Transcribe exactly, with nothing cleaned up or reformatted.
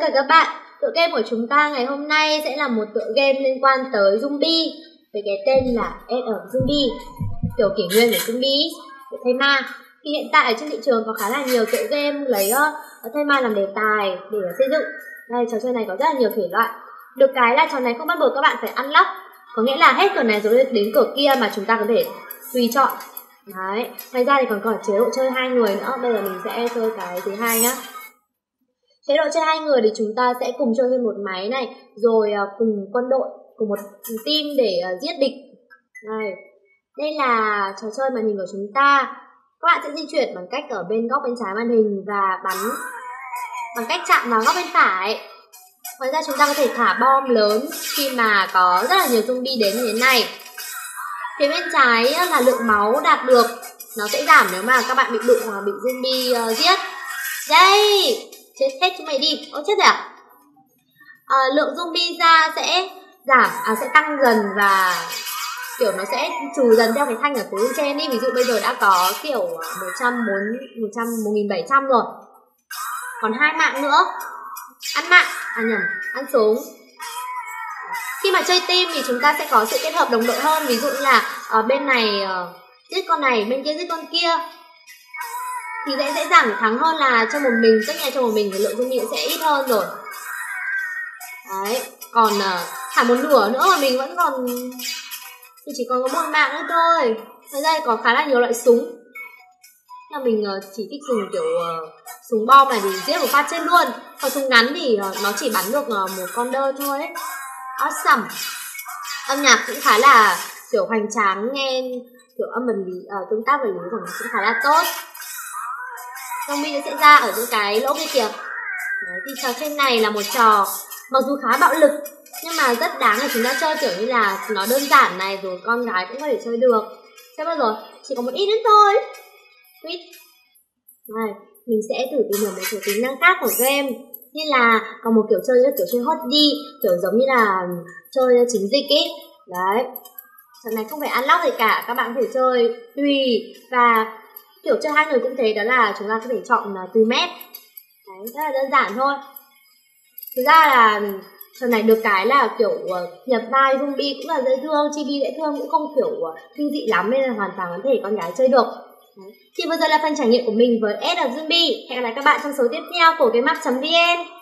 chào các bạn. Tựa game của chúng ta ngày hôm nay sẽ là một tựa game liên quan tới zombie với cái tên là Age of Zombie, kiểu kỷ nguyên của zombie, của thây ma. Thì hiện tại ở trên thị trường có khá là nhiều tựa game lấy uh, thây ma làm đề tài để uh, xây dựng. Đây, trò chơi này có rất là nhiều thể loại. Được cái là trò này không bắt buộc các bạn phải unlock, có nghĩa là hết cửa này rồi đến cửa kia mà chúng ta có thể tùy chọn. Đấy, ngoài ra thì còn có chế độ chơi hai người nữa. Bây giờ mình sẽ chơi cái thứ hai nhá. Chế độ chơi hai người thì chúng ta sẽ cùng chơi trên một máy này, rồi uh, cùng quân đội, cùng một team để uh, giết địch. Đây, đây là trò chơi màn hình của chúng ta. Các bạn sẽ di chuyển bằng cách ở bên góc bên trái màn hình và bắn bằng cách chạm vào góc bên phải. Ngoài ra chúng ta có thể thả bom lớn khi mà có rất là nhiều zombie đến như thế này. Phía bên trái là lượng máu đạt được, nó sẽ giảm nếu mà các bạn bị đụng hoặc bị zombie uh, giết. Đây, chết hết chúng mày đi. Ô chết rồi à? à lượng zombie ra sẽ giảm, à, sẽ tăng dần và kiểu nó sẽ trừ dần theo cái thanh ở phía bên trên đi. Ví dụ bây giờ đã có kiểu một trăm bốn, một trăm, một nghìn bảy trăm rồi, còn hai mạng nữa. Ăn mạng, à nhầm, ăn súng. Khi mà chơi team thì chúng ta sẽ có sự kết hợp đồng đội hơn. Ví dụ như là ở bên này uh, giết con này, bên kia giết con kia, thì sẽ dễ dàng thắng hơn là cho một mình. Tất nhiên cho một mình thì lượng zombie sẽ ít hơn rồi. Đấy, còn uh, thả một nửa nữa mà mình vẫn còn, thì chỉ còn có một mạng nữa thôi. Ngoài ra có khá là nhiều loại súng. Nhưng mình uh, chỉ thích dùng kiểu uh, súng bom này thì giết một phát trên luôn. Còn súng ngắn thì uh, nó chỉ bắn được uh, một con đơ thôi ấy. Awesome. Âm nhạc cũng khá là kiểu hoành tráng, nghe kiểu âm vật lý, uh, tương tác vật lý của nó cũng khá là tốt. Zombie sẽ ra ở những cái lỗ kia kìa. Đấy, thì trò chơi này là một trò mặc dù khá bạo lực nhưng mà rất đáng để chúng ta chơi, kiểu như là nó đơn giản này, rồi con gái cũng có thể chơi được. Chơi bao giờ? Chỉ có một ít nữa thôi. Quýt. Này, mình sẽ thử tìm hiểu một số tính năng khác của game, như là có một kiểu chơi như kiểu chơi hot đi, kiểu giống như là chơi chiến dịch ấy. Đấy, trò này không phải unlock gì cả, các bạn có thể chơi tùy. Và kiểu chơi hai người cũng thế, đó là chúng ta có thể chọn uh, tùy map. Đấy, rất là đơn giản thôi. Thực ra là trò này được cái là kiểu uh, nhập vai zombie cũng là dễ thương, chibi dễ thương, cũng không kiểu uh, kinh dị lắm, nên là hoàn toàn có thể con gái chơi được. Đấy. Thì vừa rồi là phần trải nghiệm của mình với Age of Zombie. Hẹn gặp lại các bạn trong số tiếp theo của Gameup chấm vn.